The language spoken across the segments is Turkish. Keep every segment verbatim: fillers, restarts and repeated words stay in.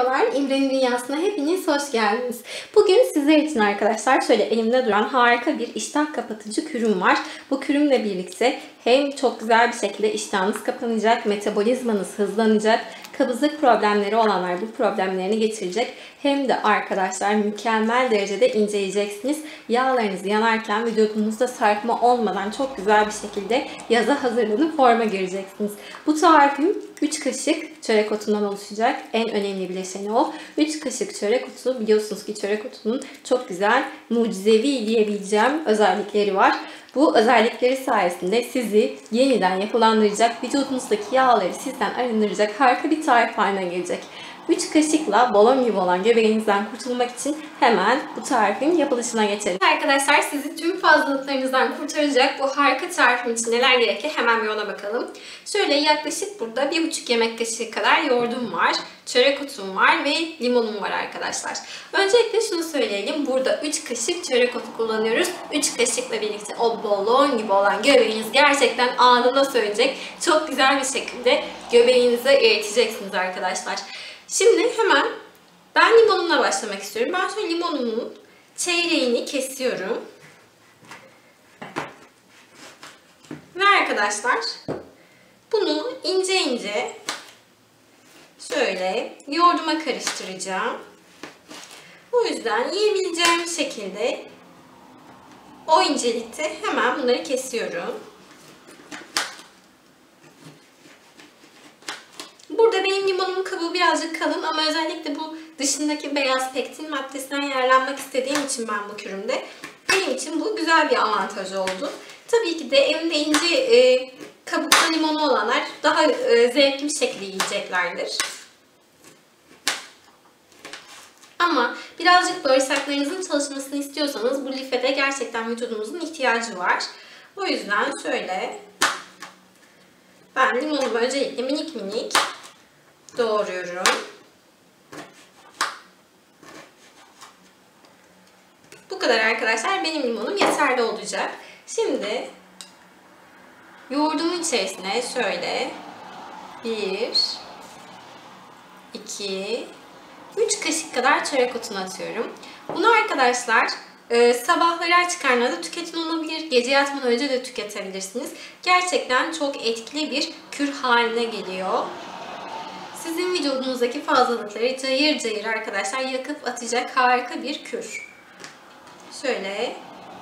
Merhabalar, İmre'nin Dünyası'na hepiniz hoş geldiniz. Bugün sizler için arkadaşlar şöyle elimde duran harika bir iştah kapatıcı kürüm var. Bu kürümle birlikte hem çok güzel bir şekilde iştahınız kapanacak, metabolizmanız hızlanacak, kabızlık problemleri olanlar bu problemlerini geçirecek. Hem de arkadaşlar mükemmel derecede inceleyeceksiniz. Yağlarınız yanarken vücudunuzda sarkma olmadan çok güzel bir şekilde yaza hazırlanıp forma gireceksiniz. Bu tarifim üç kaşık çörek otundan oluşacak. En önemli bileşeni o. üç kaşık çörek otu. Biliyorsunuz ki çörek otunun çok güzel, mucizevi diyebileceğim özellikleri var. Bu özellikleri sayesinde sizi yeniden yapılandıracak, vücudunuzdaki yağları sizden arındıracak harika bir tarif haline gelecek. üç kaşıkla balon gibi olan göbeğinizden kurtulmak için hemen bu tarifin yapılışına geçelim. Arkadaşlar sizi tüm fazlalıklarınızdan kurtaracak bu harika tarifim için neler gerekli hemen bir ona bakalım. Şöyle yaklaşık burada bir buçuk yemek kaşığı kadar yoğurdum var, çörek otum var ve limonum var arkadaşlar. Öncelikle şunu söyleyelim. Burada üç kaşık çörek otu kullanıyoruz. üç kaşıkla birlikte o balon gibi olan göbeğiniz gerçekten anında sönecek. Çok güzel bir şekilde göbeğinize eriteceksiniz arkadaşlar. Şimdi hemen ben limonumla başlamak istiyorum. Ben şöyle limonumun çeyreğini kesiyorum. Ve arkadaşlar bunu ince ince şöyle yoğurduma karıştıracağım. O yüzden yiyebileceğim şekilde o incelikte hemen bunları kesiyorum. Burada benim limonumun kabuğu birazcık kalın ama özellikle bu dışındaki beyaz pektin maddesinden yararlanmak istediğim için ben bu kürümde benim için bu güzel bir avantaj oldu. Tabii ki de evimde ince e, kabuklu limonu olanlar daha e, zevkli bir şekilde yiyeceklerdir. Ama birazcık bağırsaklarınızın çalışmasını istiyorsanız bu life de gerçekten vücudumuzun ihtiyacı var. O yüzden şöyle ben limonumu öncelikle minik minik doğruyorum. Bu kadar arkadaşlar, benim limonum yeterli olacak. Şimdi yoğurdumun içerisine şöyle bir, iki, üç kaşık kadar çörek otunu atıyorum. Bunu arkadaşlar e, sabahları aç karnına tüketin olabilir, gece yatmadan önce de tüketebilirsiniz. Gerçekten çok etkili bir kür haline geliyor. Sizin vücudunuzdaki fazlalıkları cayır cayır arkadaşlar yakıp atacak harika bir kür. Şöyle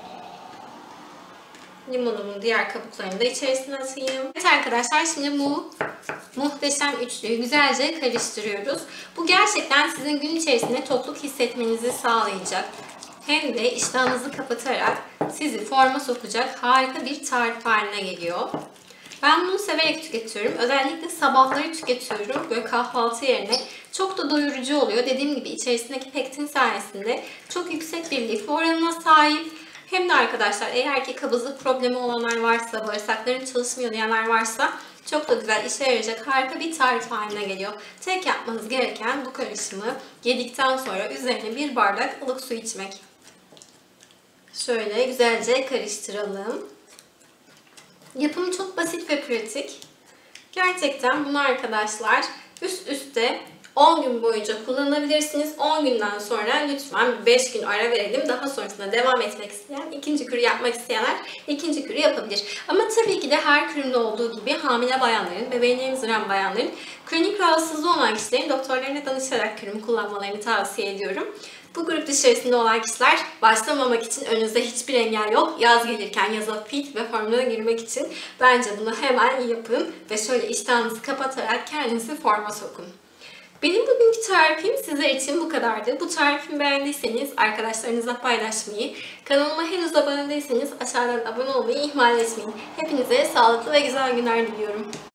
limonumun diğer kabuklarını da içerisine atayım. Evet arkadaşlar, şimdi bu muhteşem üçlüyü güzelce karıştırıyoruz. Bu gerçekten sizin gün içerisinde tokluk hissetmenizi sağlayacak. Hem de iştahınızı kapatarak sizi forma sokacak harika bir tarif haline geliyor. Ben bunu severek tüketiyorum. Özellikle sabahları tüketiyorum. Böyle kahvaltı yerine çok da doyurucu oluyor. Dediğim gibi içerisindeki pektin sayesinde çok yüksek bir lif oranına sahip. Hem de arkadaşlar eğer ki kabızlık problemi olanlar varsa, bağırsakların çalışmıyor diyenler varsa çok da güzel işe yarayacak harika bir tarif haline geliyor. Tek yapmanız gereken bu karışımı yedikten sonra üzerine bir bardak ılık su içmek. Şöyle güzelce karıştıralım. Yapımı çok basit ve pratik. Gerçekten bunu arkadaşlar üst üste on gün boyunca kullanabilirsiniz. on günden sonra lütfen beş gün ara verelim. Daha sonrasında devam etmek isteyen, ikinci kürü yapmak isteyenler ikinci kürü yapabilir. Ama tabii ki de her kürümde olduğu gibi hamile bayanların, bebeğini emziren bayanların, kronik rahatsızlığı olan kişilerin doktorlarına danışarak kürümü kullanmalarını tavsiye ediyorum. Bu grup içerisinde olan kişiler başlamamak için önünüzde hiçbir engel yok. Yaz gelirken yaza fit ve formuna girmek için bence bunu hemen yapın ve şöyle iştahınızı kapatarak kendinizi forma sokun. Benim bugünkü tarifim sizler için bu kadardı. Bu tarifimi beğendiyseniz arkadaşlarınızla paylaşmayı, kanalıma henüz abone değilseniz aşağıdan abone olmayı ihmal etmeyin. Hepinize sağlıklı ve güzel günler diliyorum.